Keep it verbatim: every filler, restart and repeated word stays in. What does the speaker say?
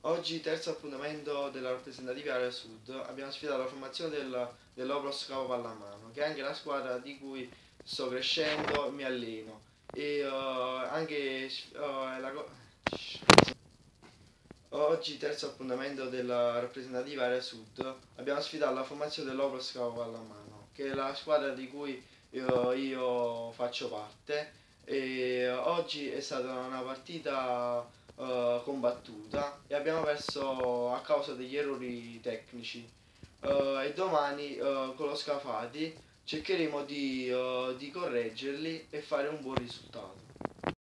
Oggi, terzo appuntamento della rappresentativa Area Sud, abbiamo sfidato la formazione del, dell'Opros Cavo Pallamano, che è anche la squadra di cui sto crescendo e mi alleno. E uh, anche uh, la co- Oggi, terzo appuntamento della rappresentativa Area Sud, abbiamo sfidato la formazione dell'Opros Cavo Pallamano, che è la squadra di cui io, io faccio parte. E oggi è stata una partita eh, combattuta e abbiamo perso a causa degli errori tecnici. Eh, e domani eh, con lo Scafati cercheremo di, eh, di correggerli e fare un buon risultato.